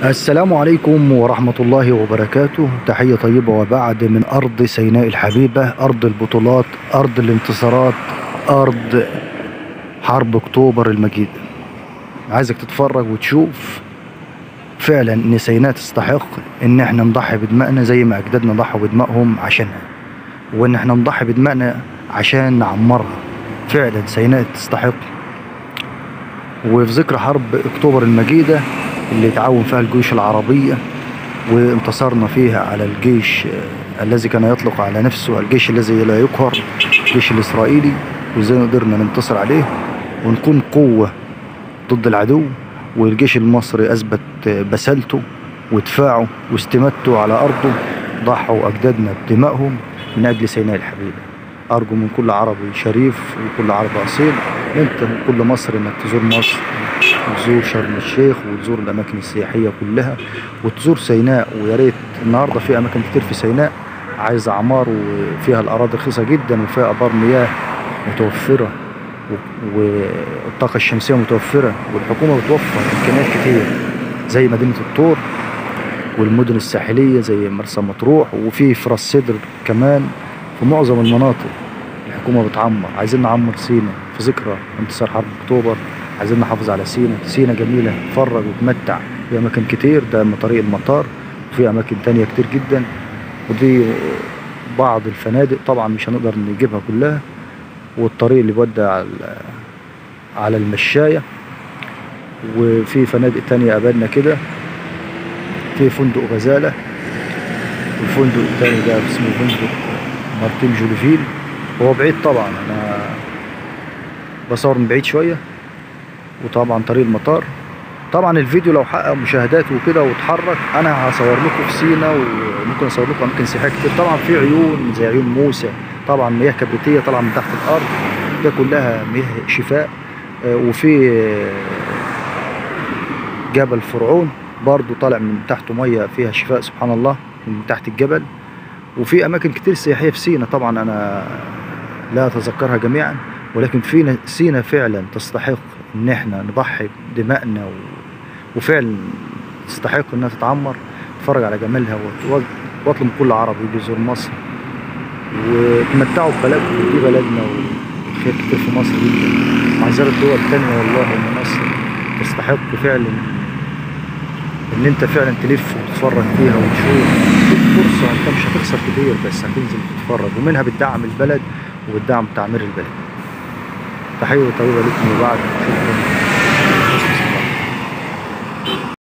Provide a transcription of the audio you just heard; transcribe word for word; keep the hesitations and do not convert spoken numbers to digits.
السلام عليكم ورحمة الله وبركاته. تحية طيبة وبعد من أرض سيناء الحبيبة، أرض البطولات، أرض الانتصارات، أرض حرب أكتوبر المجيدة. عايزك تتفرج وتشوف فعلا إن سيناء تستحق إن احنا نضحي بدمائنا زي ما أجدادنا ضحوا بدمائهم عشانها، وإن احنا نضحي بدمائنا عشان نعمرها. فعلا سيناء تستحق. وفي ذكرى حرب أكتوبر المجيدة اللي تعاون فيها الجيوش العربية وانتصرنا فيها على الجيش الذي كان يطلق على نفسه الجيش الذي لا يقهر، الجيش الإسرائيلي، وازاي قدرنا ننتصر عليه ونكون قوة ضد العدو. والجيش المصري أثبت بسالته ودفاعه واستماتته على أرضه. ضحوا أجدادنا بدمائهم من أجل سيناء الحبيبة. أرجو من كل عربي شريف وكل عربي أصيل، أنت كل مصري إنك تزور مصر وتزور شرم الشيخ وتزور الأماكن السياحية كلها وتزور سيناء. ويا ريت النهارده في أماكن كتير في سيناء عايزة أعمار وفيها الأراضي رخيصة جدا وفيها آبار مياه متوفرة والطاقة الشمسية متوفرة، والحكومة بتوفر إمكانيات كتير زي مدينة الطور والمدن الساحلية زي مرسى مطروح، وفي في راس سدر كمان. في معظم المناطق الحكومة بتعمر. عايزين نعمر سيناء في ذكرى انتصار حرب أكتوبر، عايزين نحافظ على سيناء. سيناء جميلة، تفرج وتمتع في أماكن كتير، ده من طريق المطار وفي أماكن تانية كتير جدا. ودي بعض الفنادق طبعا مش هنقدر نجيبها كلها، والطريق اللي بيودي على على المشاية. وفي فنادق تانية قابلنا كده، في فندق غزالة، والفندق التاني ده اسمه فندق مارتين جوليفيل. هو بعيد طبعا، أنا بصور من بعيد شوية، وطبعا طريق المطار. طبعا الفيديو لو حقق مشاهدات وكده واتحرك انا هصور لكم في سيناء، وممكن اصور لكم اماكن سياحيه كتير. طبعا في عيون زي عيون موسى، طبعا مياه كبريتيه طالعه من تحت الارض، ده كلها مياه شفاء. وفي جبل فرعون برضو طالع من تحته ميه فيها شفاء سبحان الله من تحت الجبل. وفي اماكن كتير سياحيه في سيناء طبعا انا لا اتذكرها جميعا، ولكن في سيناء فعلا تستحق ان احنا نضحي بدمائنا، وفعلا تستحق انها تتعمر. اتفرج على جمالها واطلب من كل عربي يجي يزور مصر وتمتعوا ببلدكم. دي بلدنا وخير كتير في مصر جدا، مع زيارة الدول التانية. والله ان مصر تستحق فعلا ان انت فعلا تلف وتتفرج فيها وتشوف. دي فرصة انت مش هتخسر كتير، بس هتنزل تتفرج، ومنها بتدعم البلد وبتدعم تعمير البلد. تحية طيبة لكم وبعد. شكرا.